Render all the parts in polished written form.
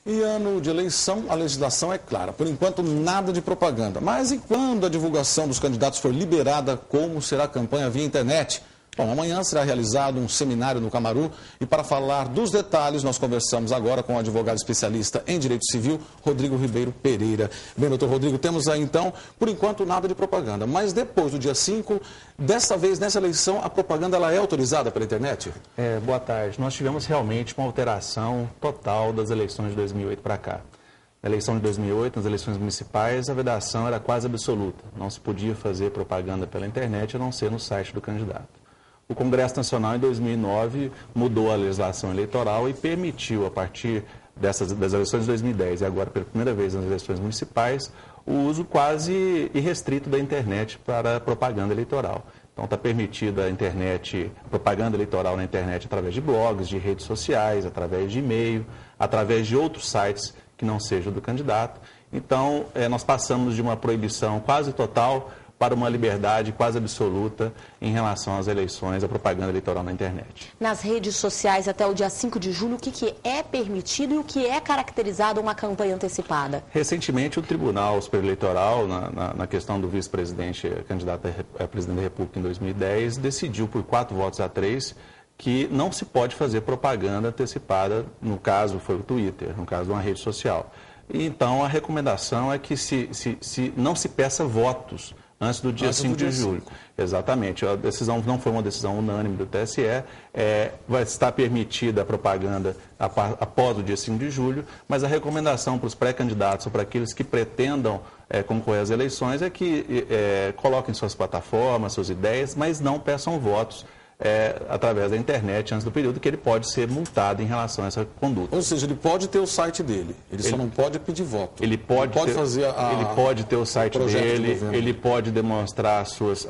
E ano de eleição, a legislação é clara. Por enquanto, nada de propaganda. Mas e quando a divulgação dos candidatos for liberada, como será a campanha via internet? Bom, amanhã será realizado um seminário no Camaru e para falar dos detalhes nós conversamos agora com o advogado especialista em Direito Civil, Rodrigo Ribeiro Pereira. Bem, doutor Rodrigo, temos aí então, por enquanto, nada de propaganda, mas depois do dia 5, dessa vez, nessa eleição, a propaganda ela é autorizada pela internet? Boa tarde. Nós tivemos realmente uma alteração total das eleições de 2008 para cá. Na eleição de 2008, nas eleições municipais, a vedação era quase absoluta. Não se podia fazer propaganda pela internet a não ser no site do candidato. O Congresso Nacional, em 2009, mudou a legislação eleitoral e permitiu, a partir das eleições de 2010 e agora pela primeira vez nas eleições municipais, o uso quase irrestrito da internet para propaganda eleitoral. Então está permitida a propaganda eleitoral na internet através de blogs, de redes sociais, através de e-mail, através de outros sites que não sejam do candidato. Então, nós passamos de uma proibição quase total para uma liberdade quase absoluta em relação às eleições, à propaganda eleitoral na internet. Nas redes sociais, até o dia 5 de julho, o que é permitido e o que é caracterizado uma campanha antecipada? Recentemente, o Tribunal Superior Eleitoral, na questão do vice-presidente, candidato a presidente da República em 2010, decidiu por 4-3 que não se pode fazer propaganda antecipada, no caso foi o Twitter, no caso de uma rede social. Então, a recomendação é que não se peça votos antes do dia 5 de julho. Exatamente. A decisão não foi uma decisão unânime do TSE. Vai estar permitida a propaganda após o dia 5 de julho, mas a recomendação para os pré-candidatos ou para aqueles que pretendam concorrer às eleições é que coloquem suas plataformas, suas ideias, mas não peçam votos através da internet antes do período, que ele pode ser multado em relação a essa conduta. Ou seja, ele pode ter o site dele, ele só não pode pedir voto. Ele pode ter o site dele, ele pode demonstrar as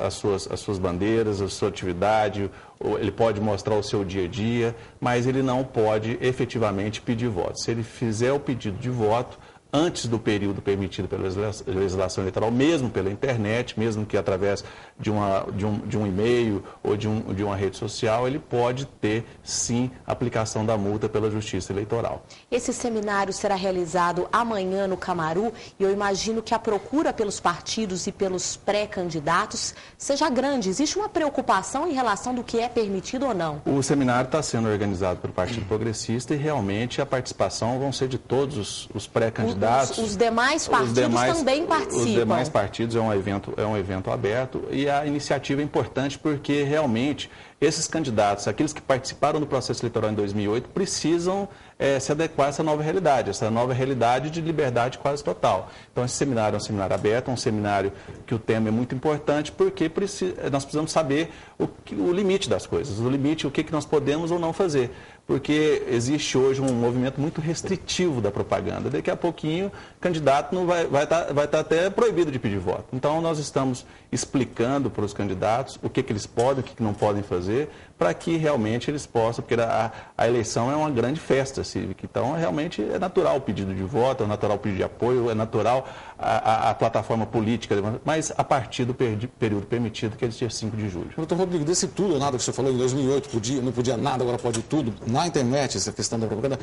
suas bandeiras, a sua atividade, ele pode mostrar o seu dia a dia, mas ele não pode efetivamente pedir voto. Se ele fizer o pedido de voto antes do período permitido pela legislação eleitoral, mesmo pela internet, mesmo que através de um e-mail ou de uma rede social, ele pode ter, sim, aplicação da multa pela Justiça Eleitoral. Esse seminário será realizado amanhã no Camaru e eu imagino que a procura pelos partidos e pelos pré-candidatos seja grande. Existe uma preocupação em relação do que é permitido ou não? O seminário está sendo organizado pelo Partido Progressista e realmente a participação vão ser de todos os pré-candidatos. Os demais partidos também participam. Os demais partidos é um evento aberto e a iniciativa é importante porque realmente esses candidatos, aqueles que participaram do processo eleitoral em 2008, precisam se adequar a essa nova realidade de liberdade quase total. Então, esse seminário é um seminário aberto, um seminário que o tema é muito importante porque nós precisamos saber o limite das coisas, o que nós podemos ou não fazer. Porque existe hoje um movimento muito restritivo da propaganda. Daqui a pouquinho, o candidato vai estar até proibido de pedir voto. Então, nós estamos explicando para os candidatos o que eles podem, o que não podem fazer, para que realmente eles possam, porque a eleição é uma grande festa cívica. Então, realmente é natural o pedido de voto, é natural o pedido de apoio, é natural a plataforma política, mas a partir do período permitido, que é dia 5 de julho. Doutor Rodrigo, desse tudo ou nada que você falou, em 2008 não podia nada, agora pode tudo, na internet, essa questão da propaganda,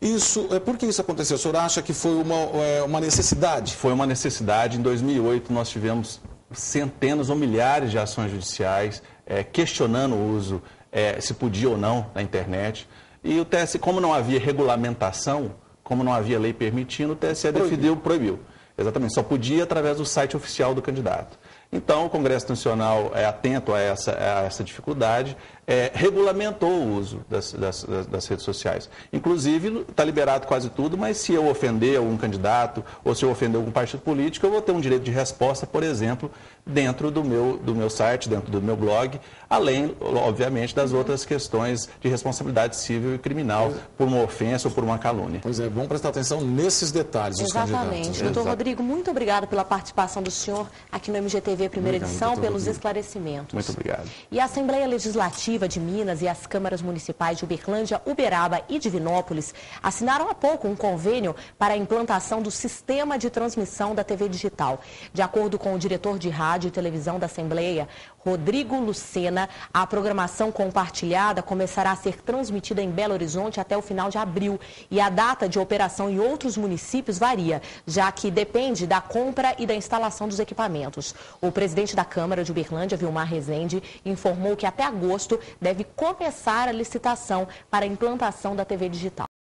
por que isso aconteceu? O senhor acha que foi uma necessidade? Foi uma necessidade. Em 2008 nós tivemos centenas ou milhares de ações judiciais questionando o uso, se podia ou não, na internet. E o TSE, como não havia regulamentação, como não havia lei permitindo, o TSE proibiu. Exatamente, só podia através do site oficial do candidato. Então, o Congresso Nacional é atento a essa dificuldade, regulamentou o uso das redes sociais. Inclusive, está liberado quase tudo, mas se eu ofender algum candidato ou se eu ofender algum partido político, eu vou ter um direito de resposta, por exemplo, dentro do meu site, dentro do meu blog, além, obviamente, das outras questões de responsabilidade civil e criminal por uma ofensa ou por uma calúnia. Pois é, bom prestar atenção nesses detalhes dos candidatos. Exatamente. Doutor Rodrigo, muito obrigado pela participação do senhor aqui no MGTV Primeira Edição, pelos esclarecimentos. Muito obrigado. E a Assembleia Legislativa Educativa de Minas e as câmaras municipais de Uberlândia, Uberaba e Divinópolis assinaram há pouco um convênio para a implantação do sistema de transmissão da TV digital. De acordo com o diretor de rádio e televisão da Assembleia, Rodrigo Lucena, a programação compartilhada começará a ser transmitida em Belo Horizonte até o final de abril e a data de operação em outros municípios varia, já que depende da compra e da instalação dos equipamentos. O presidente da Câmara de Uberlândia, Vilmar Rezende, informou que até agosto deve começar a licitação para a implantação da TV digital.